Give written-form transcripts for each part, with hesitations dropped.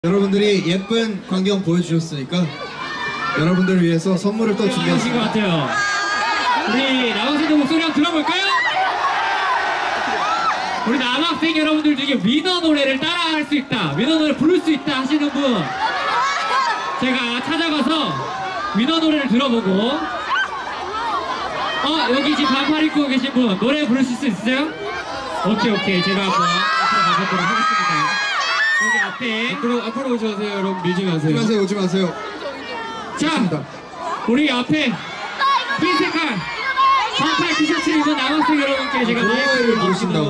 여러분들이 예쁜 광경 보여주셨으니까 여러분들을 위해서 선물을 또 준비했습니다. 것 같아요. 우리 남학생들 목소리 한번 들어볼까요? 우리 남학생 여러분들 중에 위너 노래를 따라할 수 있다, 위너 노래 부를 수 있다 하시는 분 제가 찾아가서 위너 노래를 들어보고 여기 지금 반팔 입고 계신 분 노래 부를 수 있으세요? 오케이 제가 한번 앞으로 가보도록 하겠습니다. 여기 앞에 앞으로 오셔주세요. 여러분 밀지 마세요. 오지 마세요. 자, 우리 앞에 흰 색깔 반팔 티셔츠를 입은 남학생 여러분께 제가 노래를 부르신다고?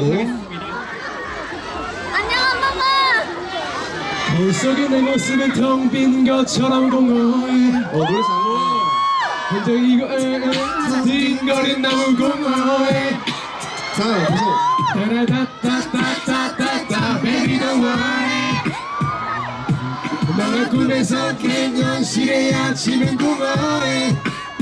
안녕 엄마. 거울 속에 내 모습은 텅 빈 것처럼 공허해. 노래 혼자 이거 빈거린 나무 공허해. 자, 보세요. 따라다따따따따따 baby don't worry. 너의 꿈에서 깬 현실의 아침은 공허해.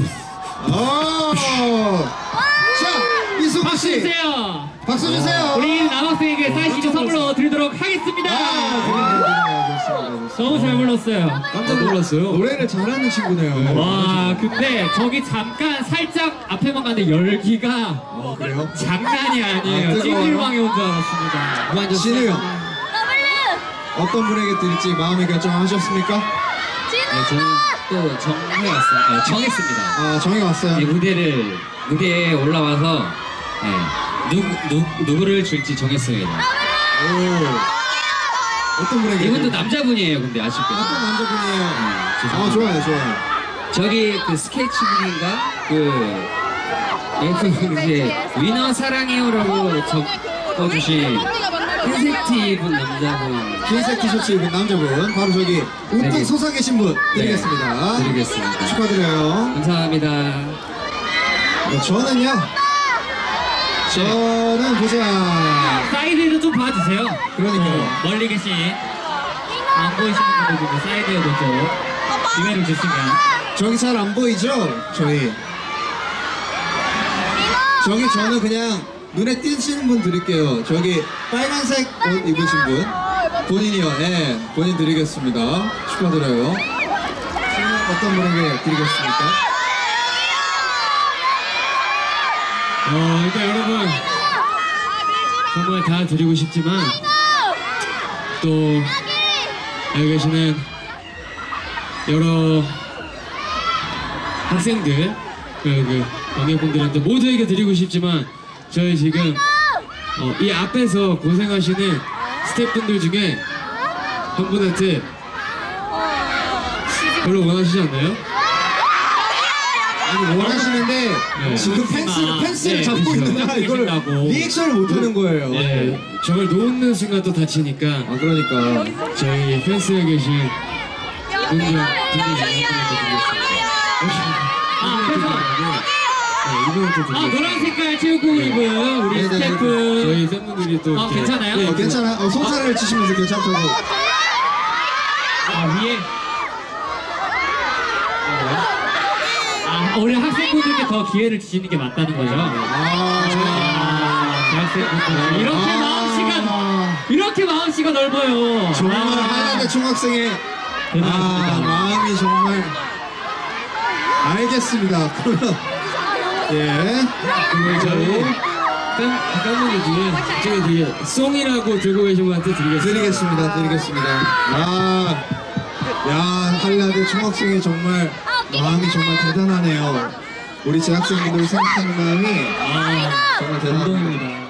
자, 이승우 박수 씨, 주세요. 박수 주세요. 우리 남학생에게 사이시즈 선물로 드리도록 하겠습니다. 좋습니다. 너무 잘 불렀어요. 깜짝 놀랐어요. 노래를 잘하는 친구네요. 와, 근데 저기 잠깐 살짝 앞에만 갔는데 열기가 그래요? 장난이 아니에요. 뜨거워요? 찜질방에 온 줄 알았습니다. 진우 형, W. 어떤 분에게 드릴지 마음의 결정하셨습니까? 진우. 또 정해왔습니다. 정했습니다. 정해 왔어요. 이 무대에 올라와서 누구를 줄지 정했습니다. 어떤 분에게? 이분도 남자분이에요. 근데 아쉽게도. 어떤 남자분이에요? 죄송합니다. 좋아요. 저기 그 스케치북인가 이제 위너 사랑해요라고 적어주신 흰색 티 입은 남자분. 흰색 티셔츠 입은 남자분, 바로 저기 우뚝 네. 솟아 계신 분 드리겠습니다. 드리겠습니다. 축하드려요. 감사합니다. 저는 보자. 사이드에도 좀 봐주세요. 그러니까요. 멀리 계신 안 보이시는 분들 중에 사이드에도 좀 기회를 주시면. 저기 잘 안 보이죠? 저는 그냥 눈에 띄시는 분 드릴게요. 저기 빨간색 옷 입으신 분, 본인이요. 본인 드리겠습니다. 축하드려요. 어떤 분에게 드리겠습니까? 일단 여러분 정말 다 드리고 싶지만 또 여기 계시는 여러 학생들 그 관객분들한테 모두에게 드리고 싶지만 저희 지금 이 앞에서 고생하시는 스태프분들 중에 한 분한테 별로 원하시지 않나요? 아니, 원하시는데 지금 펜스를 잡고 있느라 이걸 리액션을 못하는 거예요. 저걸 놓는 순간 또 다치니까 그러니까 저희 펜스에 계신 분들 중에 이분한테 드리겠습니다. 노란 색깔 체육복 입은 우리 스태프. 저희 팬분들이 또 이렇게 괜찮아요? 괜찮아. 손사래를 치시면서 괜찮다고. 위에. 우리 학생분들께 더 기회를 주시는 게 맞다는 거죠. 대학생분들 이렇게 마음씨가 넓어요. 정말 한양대 중학생의 대단하십니다. 마음이 정말. 알겠습니다. 그러면 그리고 저희 팬분들 중에 저기 되게 송이라고 들고 계신 분한테 드리겠습니다. 드리겠습니다. 한양대 중학생이 정말 마음이 정말 대단하네요. 우리 재학생분들 생각하는 마음이 정말 대단합니다.